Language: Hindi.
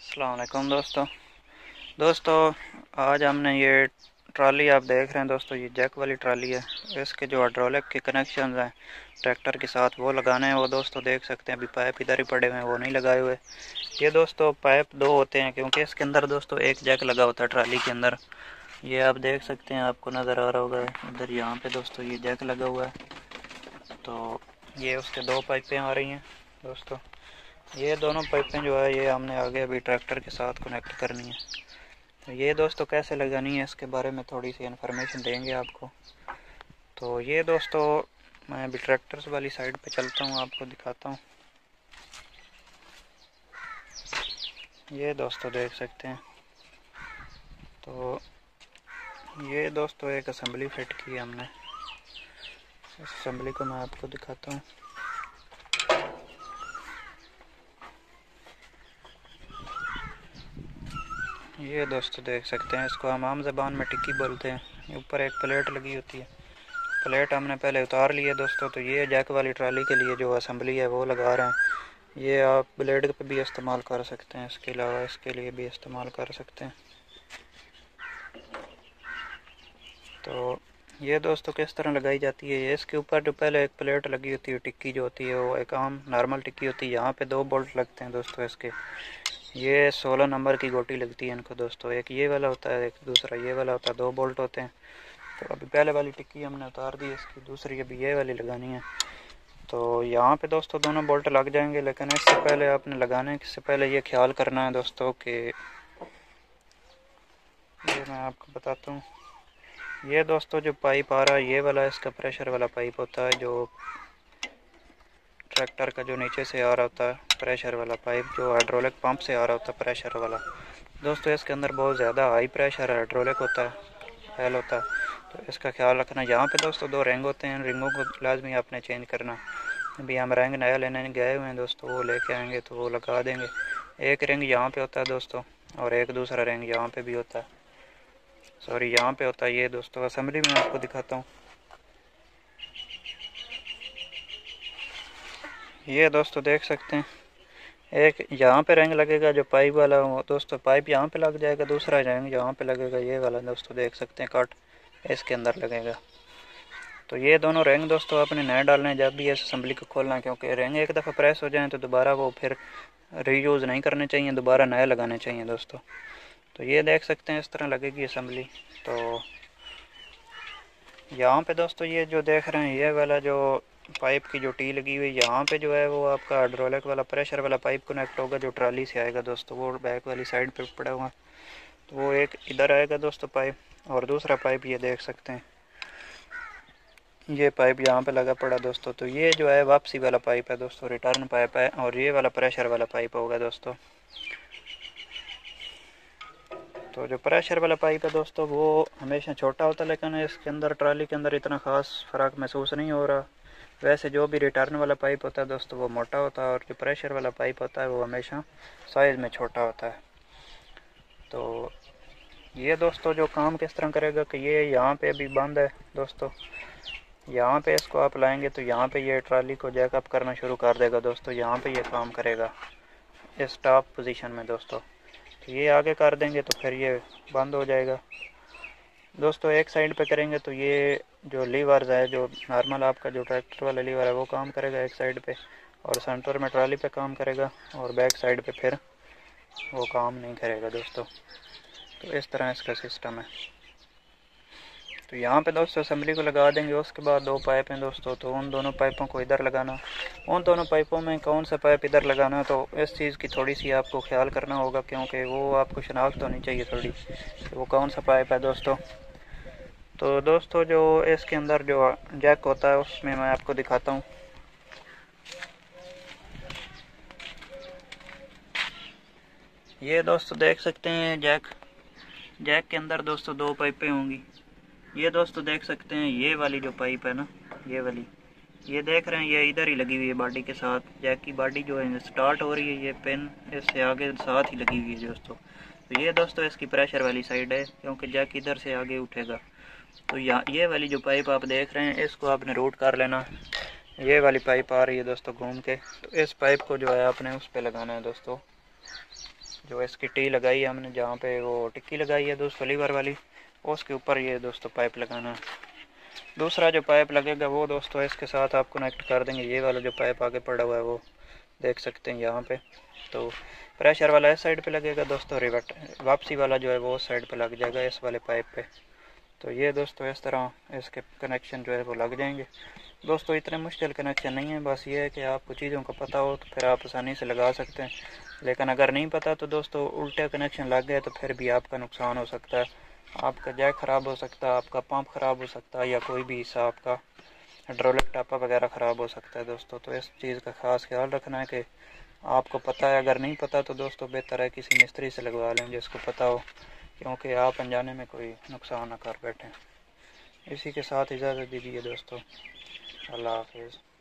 अस्सलाम वालेकुम दोस्तों आज हमने ये ट्राली आप देख रहे हैं दोस्तों, ये जैक वाली ट्राली है। इसके जो हाइड्रोलिक के कनेक्शन हैं ट्रैक्टर के साथ वो लगाने हैं। वो दोस्तों देख सकते हैं अभी पाइप इधर ही पड़े हुए हैं, वो नहीं लगाए हुए। ये दोस्तों पाइप दो होते हैं क्योंकि इसके अंदर दोस्तों एक जैक लगा होता है ट्राली के अंदर। ये आप देख सकते हैं, आपको नज़र आ रहा होगा इधर, यहाँ पे दोस्तों ये जैक लगा हुआ है। तो ये उसके दो पाइपें आ रही हैं दोस्तों। ये दोनों पाइपें जो है ये हमने आगे अभी ट्रैक्टर के साथ कनेक्ट करनी है। तो ये दोस्तों कैसे लगानी है इसके बारे में थोड़ी सी इन्फॉर्मेशन देंगे आपको। तो ये दोस्तों मैं अभी ट्रैक्टर्स वाली साइड पे चलता हूँ, आपको दिखाता हूँ। ये दोस्तों देख सकते हैं। तो ये दोस्तों एक असेंबली फिट की है हमने, इस असेंबली को मैं आपको दिखाता हूँ। ये दोस्तों देख सकते हैं, इसको हम आम ज़बान में टिक्की बोलते हैं। ऊपर एक प्लेट लगी होती है, प्लेट हमने पहले उतार ली है दोस्तों। तो ये जैक वाली ट्राली के लिए जो असेंबली है वो लगा रहे हैं। ये आप ब्लेड पे भी इस्तेमाल कर सकते हैं, इसके अलावा इसके लिए भी इस्तेमाल कर सकते हैं। तो ये दोस्तों किस तरह लगाई जाती है, ये इसके ऊपर जो पहले एक प्लेट लगी होती है, टिक्की जो होती है वो एक आम नॉर्मल टिक्की होती है। यहाँ पे दो बोल्ट लगते हैं दोस्तों इसके। ये 16 नंबर की गोटी लगती है इनको दोस्तों। एक ये वाला होता है, एक दूसरा ये वाला होता है, दो बोल्ट होते हैं। तो अभी पहले वाली टिक्की हमने उतार दी, इसकी दूसरी अभी ये वाली लगानी है। तो यहाँ पे दोस्तों दोनों बोल्ट लग जाएंगे, लेकिन इससे पहले आपने लगाने से पहले ये ख्याल करना है दोस्तों कि ये मैं आपको बताता हूँ। ये दोस्तों जो पाइप आ रहा है ये वाला इसका प्रेशर वाला पाइप होता है, जो ट्रैक्टर का जो नीचे से आ रहा होता है प्रेशर वाला पाइप, जो हाइड्रोलिक पंप से आ रहा होता है प्रेशर वाला। दोस्तों इसके अंदर बहुत ज़्यादा हाई प्रेशर हाइड्रोलिक होता है, फैल होता है। तो इसका ख्याल रखना। यहाँ पे दोस्तों दो रिंग होते हैं, रिंगों को लाजमी आपने चेंज करना। अभी हम रिंग नया लेने गए हुए हैं दोस्तों, वो लेके आएंगे तो वो लगा देंगे। एक रिंग यहाँ पे होता है दोस्तों, और एक दूसरा रिंग यहाँ पे भी होता है, सॉरी यहाँ पे होता है। ये दोस्तों असेंबली में आपको दिखाता हूँ। ये दोस्तों देख सकते हैं, एक यहाँ पे रिंग लगेगा जो पाइप वाला हो दोस्तों, पाइप यहाँ पे लग जाएगा। दूसरा रिंग यहाँ पे लगेगा, ये वाला दोस्तों देख सकते हैं कट इसके अंदर लगेगा। तो ये दोनों रिंग दोस्तों आपने नए डालने हैं जब भी इस असेंबली को खोलना है, क्योंकि रिंग एक दफ़ा प्रेस हो जाए तो दोबारा वो फिर रीयूज़ नहीं करने चाहिए, दोबारा नए लगाने चाहिए दोस्तों। तो ये देख सकते हैं इस तरह लगेगी असेंबली। तो यहाँ पे दोस्तों ये जो देख रहे हैं ये वाला जो पाइप की जो टी लगी हुई यहाँ पे जो है वो आपका हाइड्रोलिक वाला प्रेशर वाला पाइप कनेक्ट होगा, जो ट्राली से आएगा दोस्तों। वो बैक वाली साइड पे पड़ा हुआ, तो वो एक इधर आएगा दोस्तों पाइप, और दूसरा पाइप ये देख सकते हैं ये पाइप यहाँ पे लगा पड़ा दोस्तों। तो ये जो है वापसी वाला पाइप है दोस्तों, रिटर्न पाइप है, और ये वाला प्रेशर वाला पाइप होगा दोस्तों। तो जो प्रेशर वाला पाइप है दोस्तों वो हमेशा छोटा होता है, लेकिन इसके अंदर ट्राली के अंदर इतना ख़ास फ़र्क महसूस नहीं हो रहा। वैसे जो भी रिटर्न वाला पाइप होता है दोस्तों वो मोटा होता है, और जो प्रेशर वाला पाइप होता है वो हमेशा साइज़ में छोटा होता है। तो ये दोस्तों जो काम किस तरह करेगा कि ये यहाँ पे अभी बंद है दोस्तों, यहाँ पे इसको आप लाएंगे तो यहाँ पे ये ट्राली को जैकअप करना शुरू कर देगा दोस्तों। यहाँ पे ये काम करेगा इस टॉप पोजीशन में दोस्तों। तो ये आगे कर देंगे तो फिर ये बंद हो जाएगा दोस्तों। एक साइड पे करेंगे तो ये जो लीवर्स है, जो नॉर्मल आपका जो ट्रैक्टर वाला लीवर है वो काम करेगा एक साइड पे, और सेंटर में ट्राली पे काम करेगा, और बैक साइड पे फिर वो काम नहीं करेगा दोस्तों। तो इस तरह इसका सिस्टम है। तो यहाँ पे दोस्तों असेंबली को लगा देंगे। उसके बाद दो पाइप हैं दोस्तों, तो उन दोनों पाइपों को इधर लगाना। उन दोनों पाइपों में कौन सा पाइप इधर लगाना, तो इस चीज़ की थोड़ी सी आपको ख्याल करना होगा, क्योंकि वो आपको शनाख्त होनी चाहिए थोड़ी, तो वो कौन सा पाइप है दोस्तों। तो दोस्तों जो इसके अंदर जो जैक होता है उसमें मैं आपको दिखाता हूँ। ये दोस्तों देख सकते हैं जैक के अंदर दोस्तों दो पाइपें होंगी। ये दोस्तों देख सकते हैं ये वाली जो पाइप है ना, ये वाली, ये देख रहे हैं ये इधर ही लगी हुई है बॉडी के साथ। जैक की बॉडी जो है स्टार्ट हो रही है, ये पिन इससे आगे साथ ही लगी हुई है दोस्तों। तो ये दोस्तों इसकी प्रेशर वाली साइड है, क्योंकि जैक इधर से आगे उठेगा। तो ये वाली जो पाइप आप देख रहे हैं इसको आपने रूट कर लेना। ये वाली पाइप आ रही है दोस्तों घूम के, तो इस पाइप को जो है आपने उस पर लगाना है दोस्तों। जो इसकी टी लगाई है हमने, जहाँ पे वो टिक्की लगाई है दोस्तों लीवर वाली, उसके ऊपर ये दोस्तों पाइप लगाना है। दूसरा जो पाइप लगेगा वो दोस्तों इसके साथ आप कनेक्ट कर देंगे। ये वाला जो पाइप आगे पड़ा हुआ है वो देख सकते हैं यहाँ पे। तो प्रेशर वाला इस साइड पे लगेगा दोस्तों, रिवर्ट वापसी वाला जो है वो उस साइड पे लग जाएगा इस वाले पाइप पे। तो ये दोस्तों इस तरह इसके कनेक्शन जो है वो लग जाएंगे दोस्तों। इतने मुश्किल कनेक्शन नहीं है, बस ये है कि आपको चीज़ों का पता हो तो फिर आप आसानी से लगा सकते हैं। लेकिन अगर नहीं पता तो दोस्तों उल्टे कनेक्शन लग गए तो फिर भी आपका नुकसान हो सकता है। आपका जैक ख़राब हो सकता है, आपका पंप ख़राब हो सकता है, या कोई भी हिस्सा आपका हाइड्रोलिक टापा वगैरह ख़राब हो सकता है दोस्तों। तो इस चीज़ का ख़ास ख्याल रखना है कि आपको पता है। अगर नहीं पता तो दोस्तों बेहतर है किसी मिस्त्री से लगवा लें जिसको पता हो, क्योंकि आप अनजाने में कोई नुकसान ना कर बैठें। इसी के साथ इजाज़त दीजिए दोस्तों, अल्लाह हाफिज़।